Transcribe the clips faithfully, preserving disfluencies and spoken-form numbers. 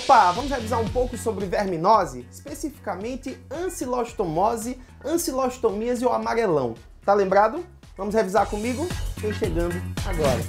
Opa, vamos revisar um pouco sobre verminose, especificamente ancilostomose, ancilostomias e o amarelão. Tá lembrado? Vamos revisar comigo? Vem chegando agora.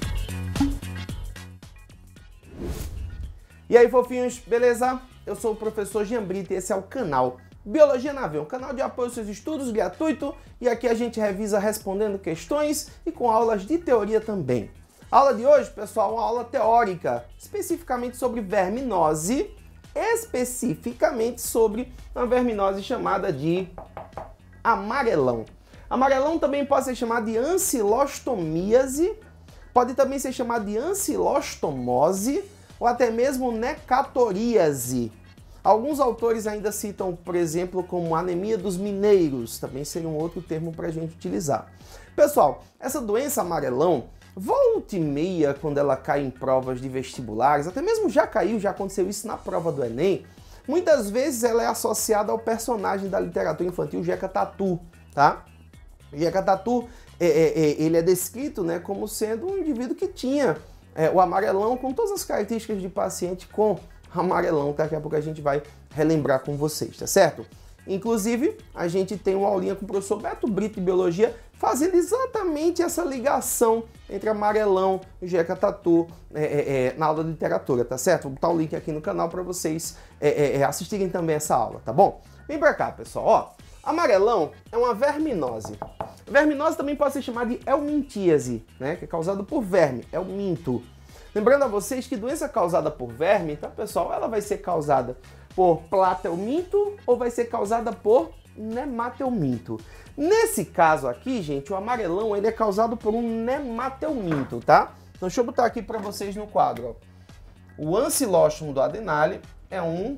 E aí, fofinhos, beleza? Eu sou o professor Jean Brito e esse é o canal Biologia na Veia, um canal de apoio aos seus estudos gratuito, e aqui a gente revisa respondendo questões e com aulas de teoria também. A aula de hoje, pessoal, é uma aula teórica, especificamente sobre verminose, especificamente sobre uma verminose chamada de amarelão. Amarelão também pode ser chamado de ancilostomíase, pode também ser chamado de ancilostomose ou até mesmo necatoríase. Alguns autores ainda citam, por exemplo, como anemia dos mineiros, também seria um outro termo para a gente utilizar. Pessoal, essa doença amarelão, volta e meia, quando ela cai em provas de vestibulares, até mesmo já caiu, já aconteceu isso na prova do Enem, muitas vezes ela é associada ao personagem da literatura infantil Jeca Tatu, tá? Jeca Tatu, é, é, é, ele é descrito, né, como sendo um indivíduo que tinha é, o amarelão com todas as características de paciente com amarelão, daqui a pouco a gente vai relembrar com vocês, tá certo? Inclusive, a gente tem uma aulinha com o professor Beto Brito de Biologia, fazendo exatamente essa ligação entre amarelão e Jeca Tatu é, é, é, na aula de literatura, tá certo? Vou botar o link aqui no canal para vocês é, é, assistirem também essa aula, tá bom? Vem pra cá, pessoal, ó. Amarelão é uma verminose. Verminose também pode ser chamada de helmintíase, né? Que é causada por verme, helminto. Lembrando a vocês que doença causada por verme, tá, pessoal? Ela vai ser causada por platelminto ou vai ser causada por nematelminto. Nesse caso aqui, gente, o amarelão ele é causado por um nematelminto, tá? Então deixa eu botar aqui para vocês no quadro, ó. O ancilóstomo do adenale é um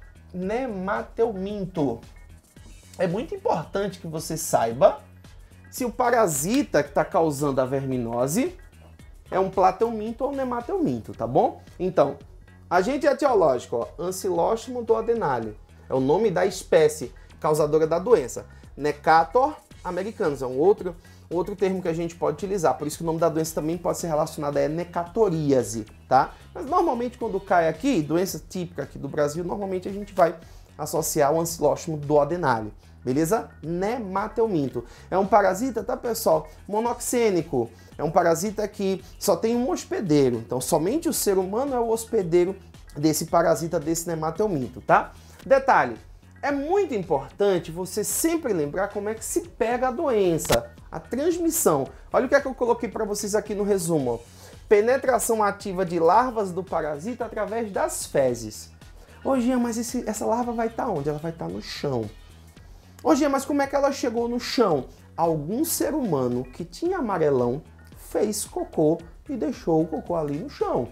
nematelminto. É muito importante que você saiba se o parasita que está causando a verminose é um platelminto ou um nematelminto, tá bom? Então, agente etiológico, ó, ancilóstomo do adenale, é o nome da espécie causadora da doença. Necator americanus é um outro, outro termo que a gente pode utilizar, por isso que o nome da doença também pode ser relacionado a necatoríase, tá? Mas normalmente quando cai aqui, doença típica aqui do Brasil, normalmente a gente vai associar o ancilóstomo do adenale, beleza? Nematelminto. É um parasita, tá, pessoal? Monoxênico. É um parasita que só tem um hospedeiro. Então, somente o ser humano é o hospedeiro desse parasita, desse nematelminto, tá? Detalhe, é muito importante você sempre lembrar como é que se pega a doença, a transmissão. Olha o que é que eu coloquei para vocês aqui no resumo. Ó. Penetração ativa de larvas do parasita através das fezes. Ô, Jean, mas esse, essa larva vai estar onde? Ela vai estar no chão. Ô, Jean, mas como é que ela chegou no chão? Algum ser humano que tinha amarelão fez cocô e deixou o cocô ali no chão.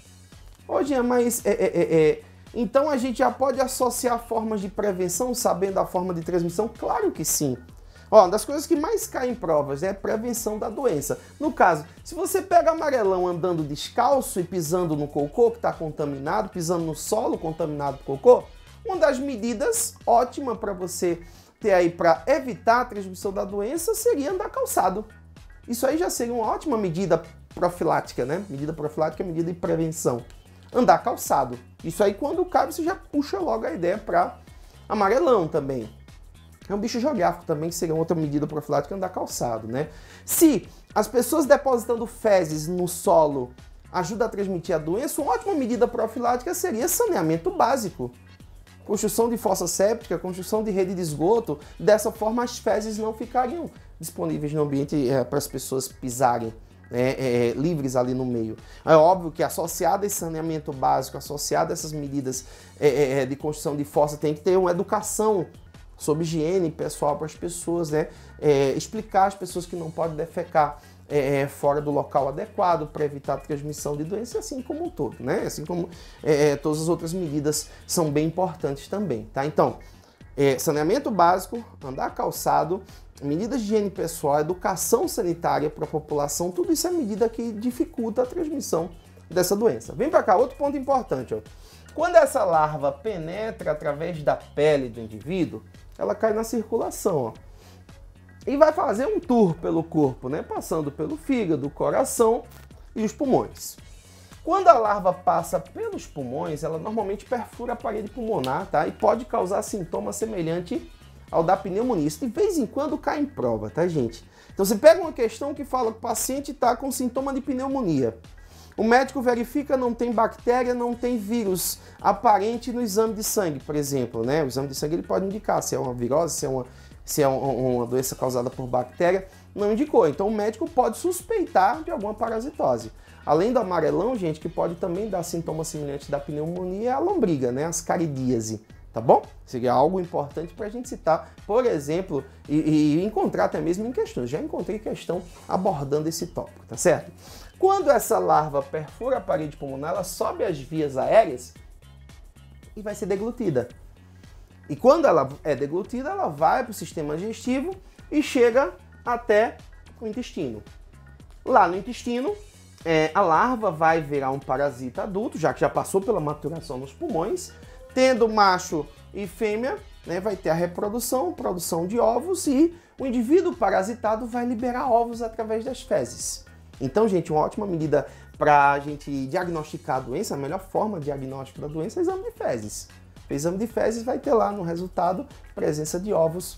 Ô, Jean, mas é, é, é, é, então a gente já pode associar formas de prevenção sabendo a forma de transmissão? Claro que sim. Ó, uma das coisas que mais caem em provas é a prevenção da doença. No caso, se você pega amarelão andando descalço e pisando no cocô que está contaminado, pisando no solo contaminado por cocô, uma das medidas ótima para você ter aí para evitar a transmissão da doença seria andar calçado. Isso aí já seria uma ótima medida profilática, né? Medida profilática é medida de prevenção. Andar calçado. Isso aí, quando cabe, você já puxa logo a ideia para amarelão também. É um bicho geográfico também, que seria outra medida profilática, andar calçado, né? Se as pessoas depositando fezes no solo ajuda a transmitir a doença, uma ótima medida profilática seria saneamento básico. Construção de fossa séptica, construção de rede de esgoto. Dessa forma, as fezes não ficariam disponíveis no ambiente é, para as pessoas pisarem, né, é, livres ali no meio. É óbvio que associado a esse saneamento básico, associado a essas medidas é, é, de construção de fossa, tem que ter uma educação sobre higiene pessoal para as pessoas, né? É, explicar às pessoas que não podem defecar é, fora do local adequado para evitar a transmissão de doença, assim como um todo, né? Assim como é, todas as outras medidas são bem importantes também, tá? Então, é, saneamento básico, andar calçado, medidas de higiene pessoal, educação sanitária para a população, tudo isso é medida que dificulta a transmissão dessa doença. Vem para cá, outro ponto importante, ó. Quando essa larva penetra através da pele do indivíduo, ela cai na circulação, ó, e vai fazer um tour pelo corpo, né? Passando pelo fígado, coração e os pulmões. Quando a larva passa pelos pulmões, ela normalmente perfura a parede pulmonar, tá? E pode causar sintoma semelhante ao da pneumonia. Isso de vez em quando cai em prova, tá, gente? Então você pega uma questão que fala que o paciente está com sintoma de pneumonia. O médico verifica, não tem bactéria, não tem vírus aparente no exame de sangue, por exemplo, né? O exame de sangue ele pode indicar se é uma virose, se é uma, se é uma doença causada por bactéria, não indicou. Então o médico pode suspeitar de alguma parasitose. Além do amarelão, gente, que pode também dar sintomas semelhantes da pneumonia, é a lombriga, né? As caridíase, tá bom? Seria algo importante para a gente citar, por exemplo, e, e encontrar até mesmo em questões. Já encontrei questão abordando esse tópico, tá certo? Quando essa larva perfura a parede pulmonar, ela sobe as vias aéreas e vai ser deglutida. E quando ela é deglutida, ela vai para o sistema digestivo e chega até o intestino. Lá no intestino, é, a larva vai virar um parasita adulto, já que já passou pela maturação nos pulmões, tendo macho e fêmea, né, vai ter a reprodução, produção de ovos e o indivíduo parasitado vai liberar ovos através das fezes. Então, gente, uma ótima medida para a gente diagnosticar a doença, a melhor forma de diagnóstico da doença é o exame de fezes. O exame de fezes vai ter lá no resultado presença de ovos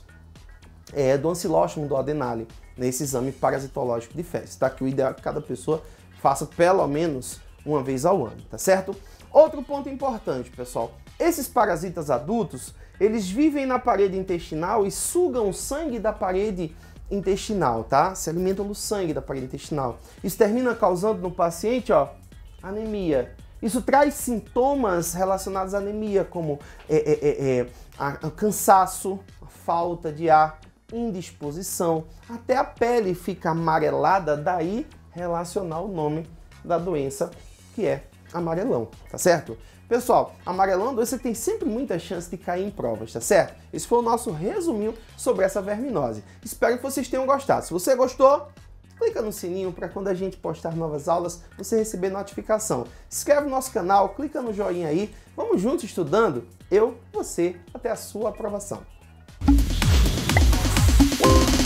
é, do Ancylostomum duodenale, nesse exame parasitológico de fezes, tá? Que o ideal é que cada pessoa faça pelo menos uma vez ao ano, tá certo? Outro ponto importante, pessoal, esses parasitas adultos, eles vivem na parede intestinal e sugam o sangue da parede intestinal, tá? Se alimentam do sangue da parede intestinal. Isso termina causando no paciente, ó, anemia. Isso traz sintomas relacionados à anemia, como é, é, é, é, a, a cansaço, a falta de ar, indisposição, até a pele fica amarelada, daí relacionar o nome da doença, que é amarelão, tá certo? Pessoal, amarelão é uma doença que tem sempre muita chance de cair em provas, tá certo? Esse foi o nosso resuminho sobre essa verminose. Espero que vocês tenham gostado. Se você gostou, clica no sininho para quando a gente postar novas aulas, você receber notificação. Se inscreve no nosso canal, clica no joinha aí. Vamos juntos estudando? Eu, você, até a sua aprovação.